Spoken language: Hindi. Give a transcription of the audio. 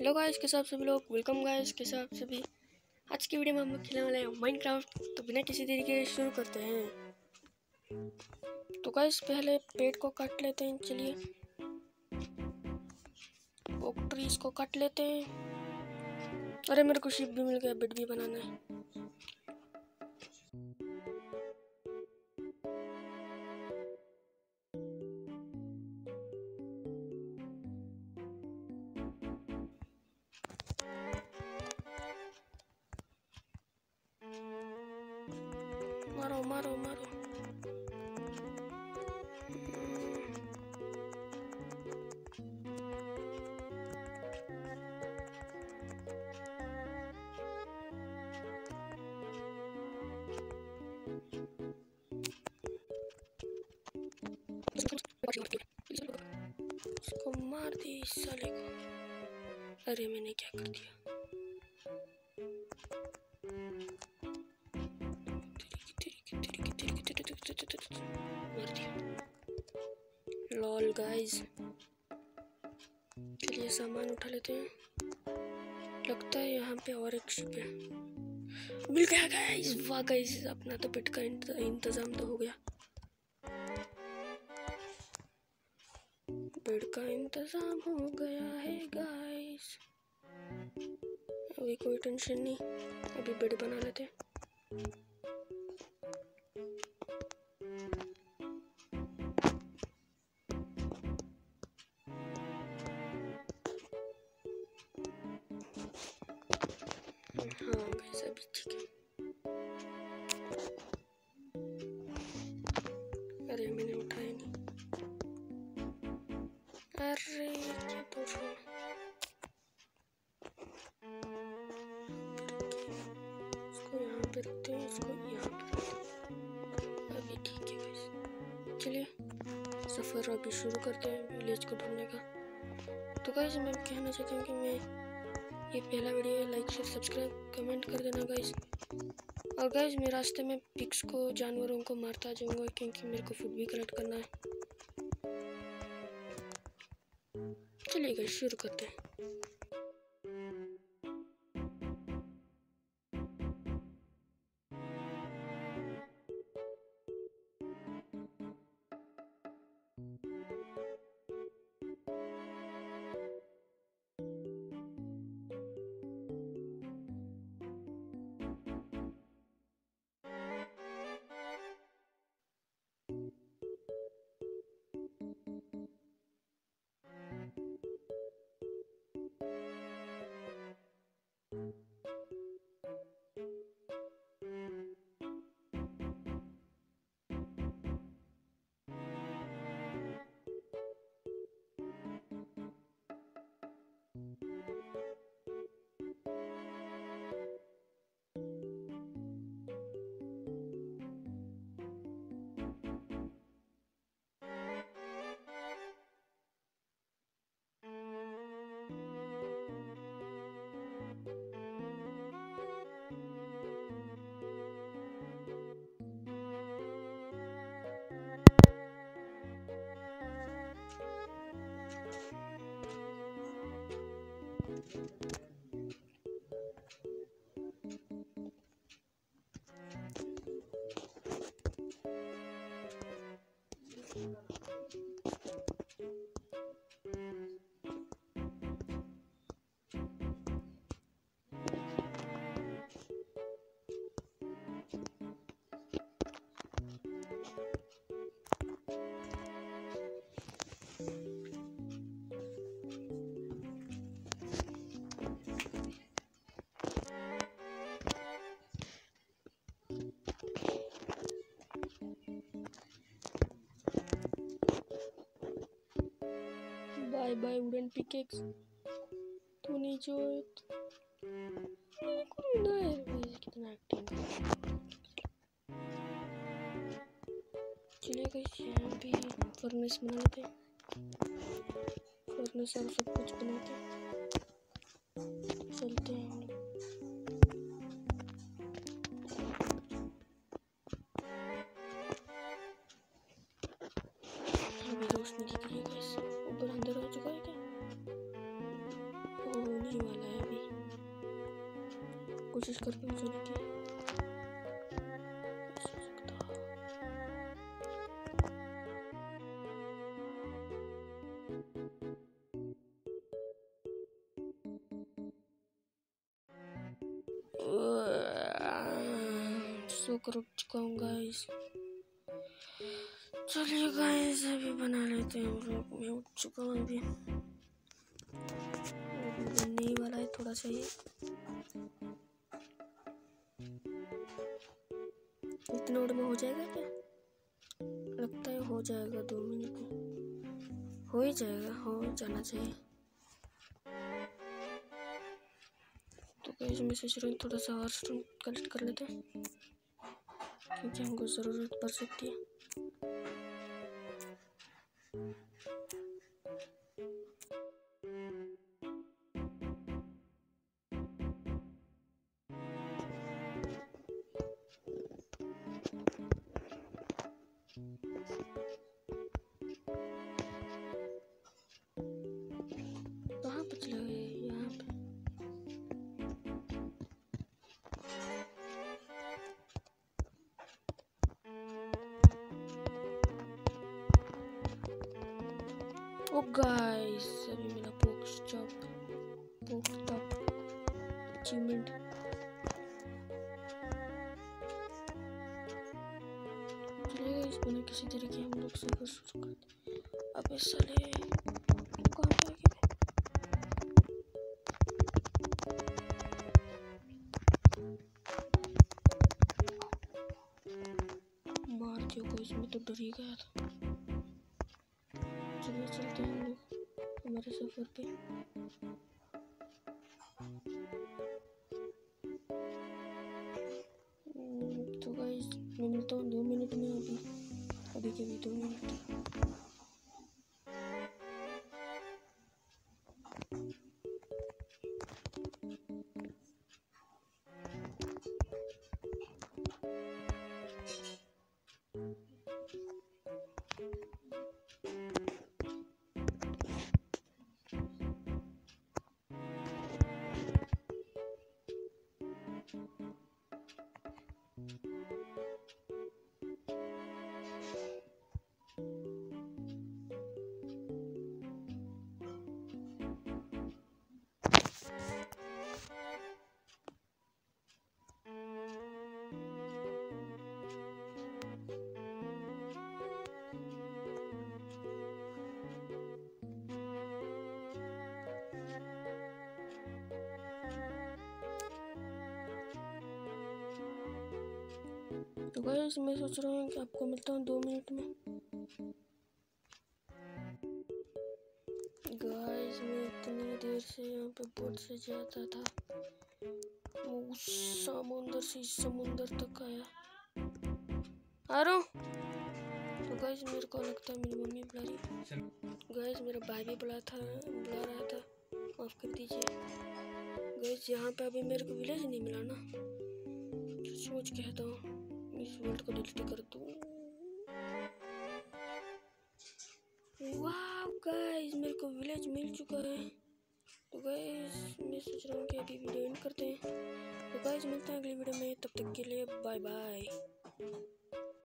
हेलो गाइस, कैसे आप सभी लोग। वेलकम गाइस, कैसे आप सभी। आज की वीडियो में हम लोग खेलने वाले हैं माइनक्राफ्ट। तो बिना किसी देरी के शुरू करते हैं। तो गाइस पहले पेड़ को काट लेते हैं। चलिए ओक ट्रीज को काट लेते हैं। अरे मेरे को शिप भी मिल गया, बेड भी बनाना है। मारो मारो मारो। इसको मार दी इस साले को। अरे मैंने क्या कर दिया। मार दिया। लॉल गाइस, चलिए सामान उठा लेते हैं। लगता है यहाँ पे और एक शिप है। मिल गया गाइस। वाह गाइस, अपना तो पेट का इंतजाम तो हो गया। बेड का इंतजाम हो गया है गाइस। अभी कोई टेंशन नहीं, अभी बेड बना लेते हैं। हाँ गाइस, अभी ठीक है। अरे मैंने उठाया नहीं। अरे क्या तो इसको यहाँ पे रखते हैं, इसको यहाँ पे रखते हैं। अभी ठीक है गाइस। चलिए सफ़र अभी शुरू करते हैं विलेज को ढूंढने का। तो गाइस मैं कहना चाहती हूँ कि मैं ये पहला वीडियो है। लाइक शेयर सब्सक्राइब कमेंट कर देना गाइस। और गाइस मैं रास्ते में पिग्स को, जानवरों को मारता जाऊँगा क्योंकि मेरे को फूड भी कलेक्ट करना है। चलिए गाइस शुरू करते हैं। Bye bye wooden pickaxe. तू नहीं जो कितना एक्टिंग। चलिए गाइस यहाँ पे फर्नेस बना लेते हैं। फर्नेस और सब कुछ बनाते हैं। चलते हैं हम लोग। अभी रोशनी दिख रही है गाइस। ऊपर अंदर हो चुका है क्या? ओह नहीं, वाला है अभी, कोशिश करके पहुंचने की। शुक्र उठ चुका हूँ गाइस। चलिए गाइस अभी बना लेते हैं हम लोग। मैं उठ चुका हूँ अभी, बनने ही वाला है थोड़ा सा ही। इतने मिनट में हो जाएगा क्या? लगता है हो जाएगा, 2 मिनट में हो ही जाएगा, हो जाना चाहिए। तो गाइस मैं सोच रहा हूँ थोड़ा सा और स्टोन कलेक्ट कर लेते हैं, क्योंकि हमको ज़रूरत पड़ सकती है। कहाँ पे चला गया? यहाँ पे। ओ गाइस अभी मेरा पोक टॉप अचीवमेंट। चलिए इस बिना किसी तरीके हम लोग सफर शुरू करते हैं। अबे साले कहाँ पे गए? मार दियो को, इसमें तो डर ही गया था। चलिए चलते हैं हम लोग हमारे सफर पे। तो गाइस मैं मिलता हूँ 2 मिनट में। अभी के भी 2 मिनट। तो गाइस मैं सोच रहा हूँ कि आपको मिलता हूँ 2 मिनट में। गाइस मैं इतनी देर से यहाँ पे बोट से जाता था, उस समुंदर से इस समुंदर तक आया। आ रहा हूँ। तो गाइस मेरे को लगता है मेरी मम्मी बुला रही है। गाइस मेरा भाई भी बुला रहा था, माफ कर दीजिए। गाइस यहाँ पे अभी मेरे को विलेज नहीं मिला ना, सोच कहता हूँ इस वर्ल्ड को डिलीट कर दूँ। वाह गाइस मेरे को विलेज मिल चुका है। तो गाइस मैं सोच रहा हूँ कि अभी वीडियो एंड करते हैं। तो गाइस मिलते हैं अगली वीडियो में, तब तक के लिए बाय बाय।